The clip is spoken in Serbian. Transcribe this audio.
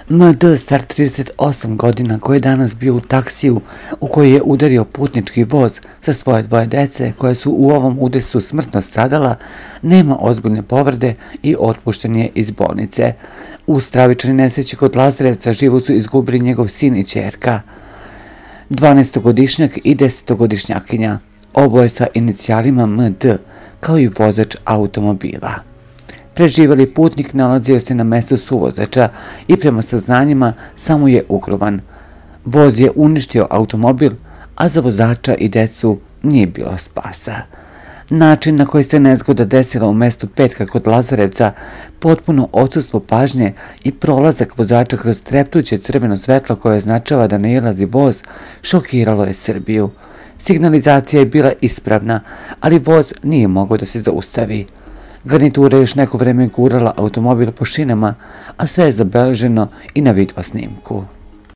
MD, star 38 godina, koji je danas bio u taksiju u koji je udario putnički voz sa svoje dvoje dece koje su u ovom udesu smrtno stradala, nema ozbiljne povrede i otpušten je iz bolnice. U stravičnoj nesreći kod Lazarevca život su izgubili njegov sin i ćerka, 12-godišnjak i 10-godišnjakinja, oboje sa inicijalima MD, kao i vozač automobila. Preživeli putnik nalazio se na mestu suvozača i prema saznanjima samo je ugruvan. Voz je uništio automobil, a za vozača i decu nije bilo spasa. Način na koji se nezgoda desila u mestu Petka kod Lazarevca, potpuno odsustvo pažnje i prolazak vozača kroz treptuće crveno svetlo koje označava da nailazi voz, šokiralo je Srbiju. Signalizacija je bila ispravna, ali voz nije mogao da se zaustavi. Garnitura je još neko vreme gurala automobil po šinama, a sve je zabeleženo i na video snimku.